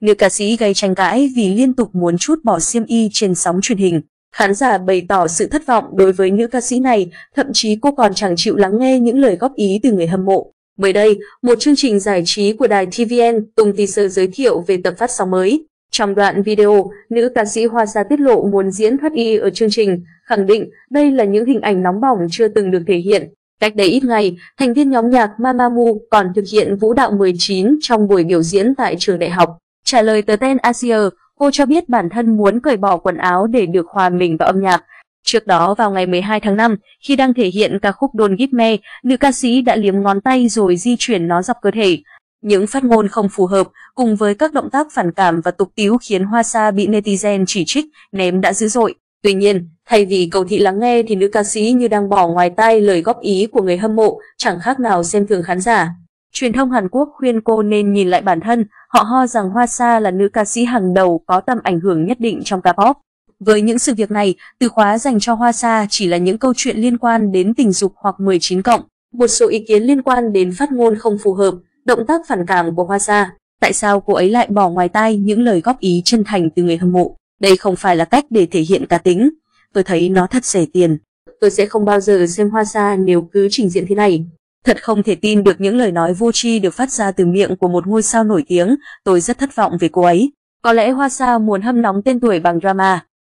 Nữ ca sĩ gây tranh cãi vì liên tục muốn trút bỏ xiêm y trên sóng truyền hình. Khán giả bày tỏ sự thất vọng đối với nữ ca sĩ này, thậm chí cô còn chẳng chịu lắng nghe những lời góp ý từ người hâm mộ. Mới đây, một chương trình giải trí của đài TVN tung teaser giới thiệu về tập phát sóng mới. Trong đoạn video, nữ ca sĩ Hoa Sa tiết lộ muốn diễn thoát y ở chương trình, khẳng định đây là những hình ảnh nóng bỏng chưa từng được thể hiện. Cách đây ít ngày, thành viên nhóm nhạc Mamamoo còn thực hiện vũ đạo 19 trong buổi biểu diễn tại trường đại học. Trả lời tờ Ten Asia, cô cho biết bản thân muốn cởi bỏ quần áo để được hòa mình vào âm nhạc. Trước đó vào ngày 12 tháng 5, khi đang thể hiện ca khúc Don't Give Me, nữ ca sĩ đã liếm ngón tay rồi di chuyển nó dọc cơ thể. Những phát ngôn không phù hợp cùng với các động tác phản cảm và tục tĩu khiến Hoa Sa bị netizen chỉ trích, ném đã dữ dội. Tuy nhiên, thay vì cầu thị lắng nghe thì nữ ca sĩ như đang bỏ ngoài tai lời góp ý của người hâm mộ, chẳng khác nào xem thường khán giả. Truyền thông Hàn Quốc khuyên cô nên nhìn lại bản thân, họ ho rằng Hoa Sa là nữ ca sĩ hàng đầu có tầm ảnh hưởng nhất định trong K-pop. Với những sự việc này, từ khóa dành cho Hoa Sa chỉ là những câu chuyện liên quan đến tình dục hoặc 19+. Một số ý kiến liên quan đến phát ngôn không phù hợp, động tác phản cảm của Hoa Sa. Tại sao cô ấy lại bỏ ngoài tai những lời góp ý chân thành từ người hâm mộ? Đây không phải là cách để thể hiện cá tính. Tôi thấy nó thật rẻ tiền. Tôi sẽ không bao giờ xem Hoa Sa nếu cứ trình diện thế này. Thật không thể tin được những lời nói vô tri được phát ra từ miệng của một ngôi sao nổi tiếng. Tôi rất thất vọng về cô ấy. Có lẽ Hoa Sa muốn hâm nóng tên tuổi bằng drama.